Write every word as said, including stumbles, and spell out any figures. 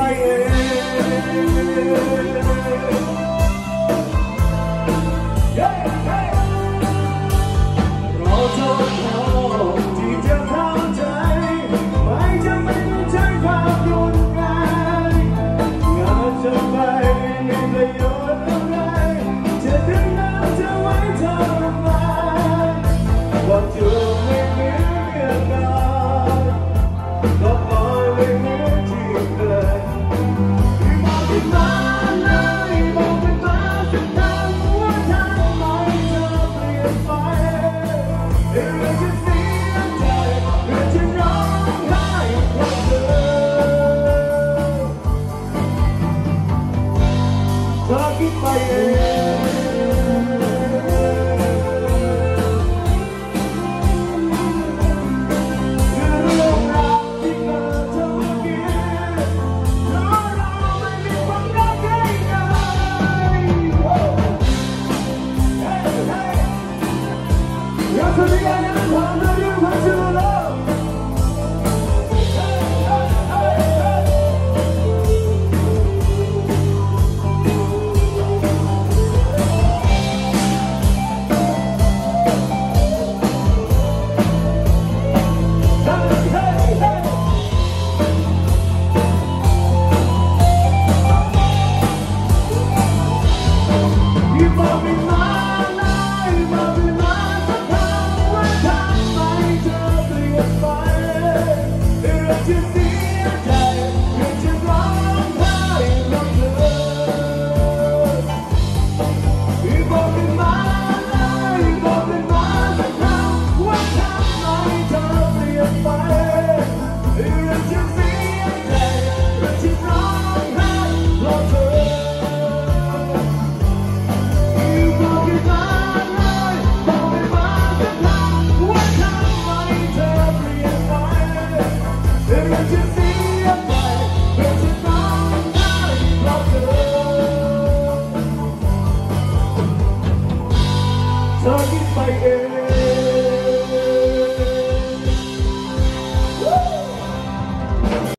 เองเราจะพอที่จะเข้าใจไม่จำเป็นต้องใช้ความรุนแรงงานจะไปมีประโยชน์อะไรจะดึงน้ำจะไว้ทำลายความเชื่อไม่เหมือนกันก็ปล่อยไม่เหมือนที่เคยบอกเป็นมาเลยบอกเป็นมาสักครั้งว่าทำไมเธอเปลี่ยนไปเรื่องจะเสียใจเรื่องจะร้องไห้เพราะเธอเธอคิดไปเอง